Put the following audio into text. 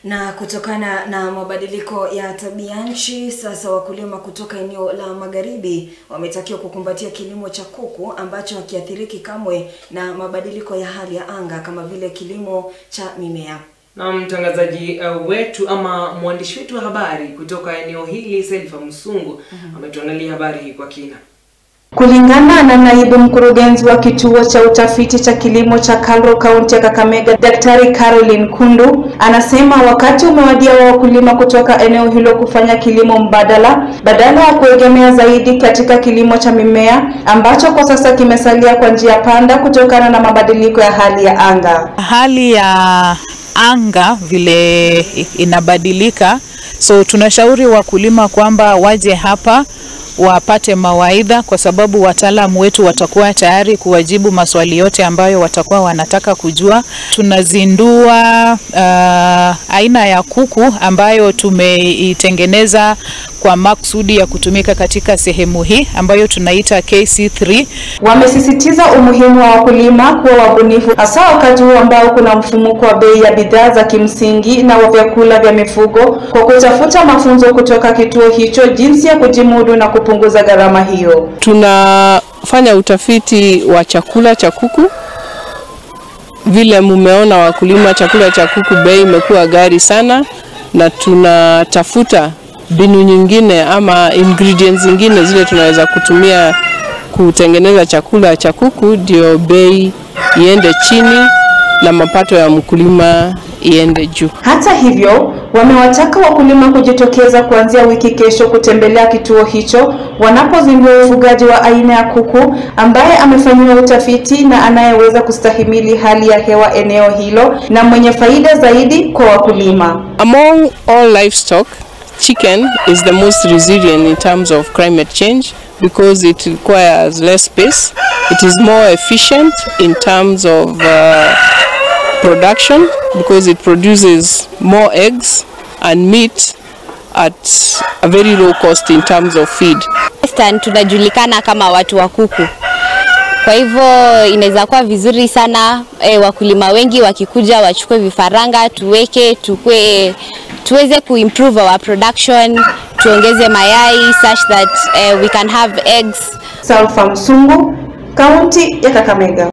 Na kutokana na mabadiliko ya tabia nchi, sasa wakulima kutoka eneo la magharibi wametakiwa kukumbatia kilimo cha kuku ambacho hakiathiriki kamwe na mabadiliko ya hali ya anga kama vile kilimo cha mimea. Na mtangazaji wetu ama mwandishi wetu wa habari kutoka eneo hili Selfa Musungu ametuandalia habari hii kwa kina. Kulingana na naibu mkurugenzi wa kituo cha utafiti cha kilimo cha Kalro kaunti ya Kakamega, Daktari Caroline Kundu, anasema wakati umewadia wa wakulima kutoka eneo hilo kufanya kilimo mbadala badala ya kuegemea zaidi katika kilimo cha mimea ambacho kwa sasa kimesalia kwa njia panda kutokana na mabadiliko ya hali ya anga. Hali ya anga vile inabadilika, so tunashauri wakulima kwamba waje hapa wapate mawaidha, kwa sababu wataalamu wetu watakuwa tayari kuwajibu maswali yote ambayo watakuwa wanataka kujua. Tunazindua aina ya kuku ambayo tumeitengeneza kwa maksudi ya kutumika katika sehemu hii ambayo tunaita KC3. Wamesisitiza umuhimu wa wakulima kuwa wabunifu hasa wakati huu ambao kuna mfumuko wa bei ya bidhaa za kimsingi na wa vyakula vya mifugo, kwa kutafuta mafunzo kutoka kituo hicho jinsi ya kujimudu na kupunguza gharama hiyo. Tunafanya utafiti wa chakula cha kuku. Vile mumeona wakulima, chakula cha kuku bei imekuwa ghali sana, na tunatafuta mbinu nyingine ama ingredients zingine zile tunaweza kutumia kutengeneza chakula cha kuku ndio bei iende chini na mapato ya mkulima iende juu. Hata hivyo, wamewataka wakulima kujitokeza kuanzia wiki kesho kutembelea kituo hicho wanapozindua ufugaji wa aina ya kuku ambaye amefanyiwa utafiti na anayeweza kustahimili hali ya hewa eneo hilo na mwenye faida zaidi kwa wakulima. Among all livestock, chicken is the most resilient in terms of climate change because it requires less space. It is more efficient in terms of production because it produces more eggs and meat at a very low cost in terms of feed. Tunajulikana kama watu wa kuku. Kwa hivyo inaweza kuwa vizuri sana wakulima wengi wakikuja wachukue vifaranga tuweke tuweze kuimprove our production, tuongeze mayai such that we can have eggs. Selfa Musungu, kaunti ya Kakamega.